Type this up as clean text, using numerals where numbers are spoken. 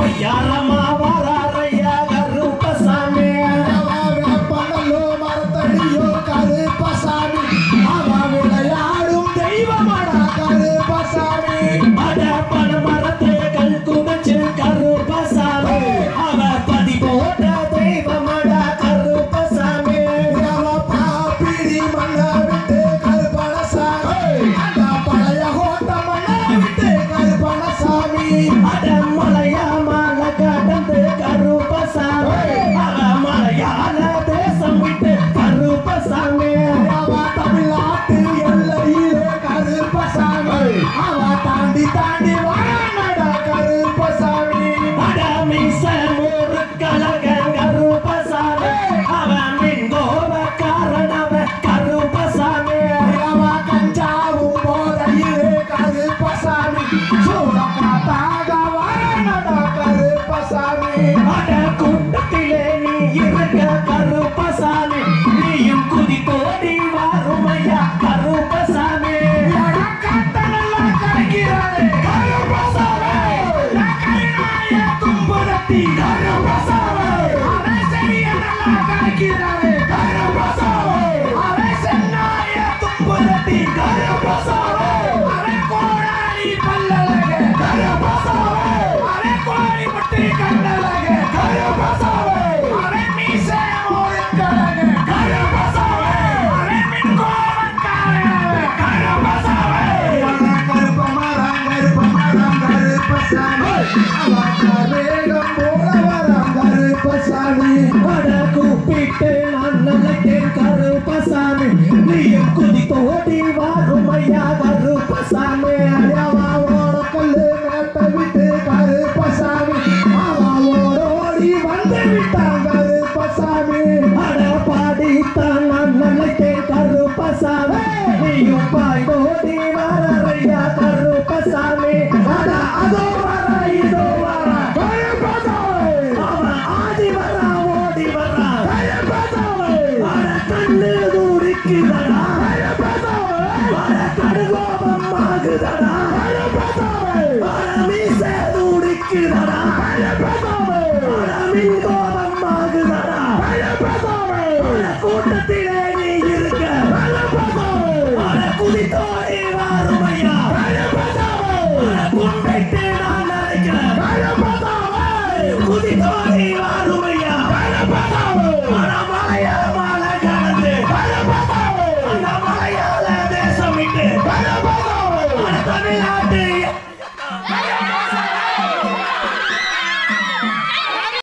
யாரம்மா வராரையா கருப்பசாமி பண்ணலோ மரத்தடியோ கருப்பசாமி அவ விளையாடும் தெய்வமாடா கருப்பசாமி அட பண மரத்தை கல் குமிச்சு கருப்பசாமி அவ பதி போட்ட தெய்வமாடா கருப்பசாமி அவ பாப்பிடி மண்ண விட்டு கருப்பணசாமி அந்த பழைய கோட்ட மண்ண விட்டு கருப்பணசாமி அட மலையாமல கடந்து கருப்பசாமி அவ மலையாள தேசம் விட்டு கருப்பசாமி அவ தமிழ்நாட்டு எல்லையிலே கருப்பசாமி அவ தாண்டி தாண்டி வாழ கருப்பசாமி அட மீச